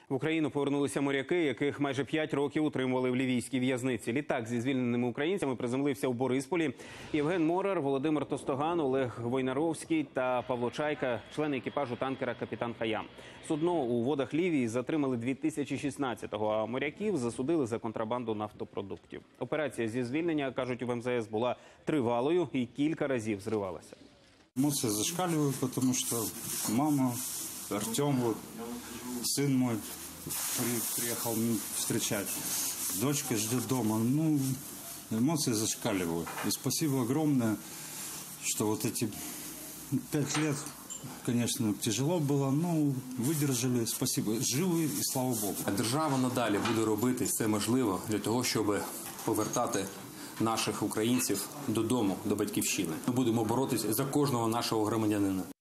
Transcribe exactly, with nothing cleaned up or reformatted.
В Україну повернулися моряки, яких майже п'ять років утримували в лівійській в'язниці. Літак зі звільненими українцями приземлився у Борисполі. Євген Морар, Володимир Тостоган, Олег Войнаровський та Павло Чайка – члени екіпажу танкера «Капітан Хаям». Судно у водах Лівії затримали дві тисячі шістнадцятого, а моряків засудили за контрабанду нафтопродуктів. Операція зі звільнення, кажуть у ем зе ес, була тривалою і кілька разів зривалася. Эмоции зашкаливают, потому что мама, Артем, вот, сын мой при, приехал встречать. Дочка ждет дома. Ну, эмоции зашкаливают. И спасибо огромное, что вот эти пять лет, конечно, тяжело было, но выдержали. Спасибо. Живы и слава Богу. Держава надалі буде робити все можливе для того, щоб повертати наших українців додому, до батьківщини. Ми будемо боротися за кожного нашого громадянина.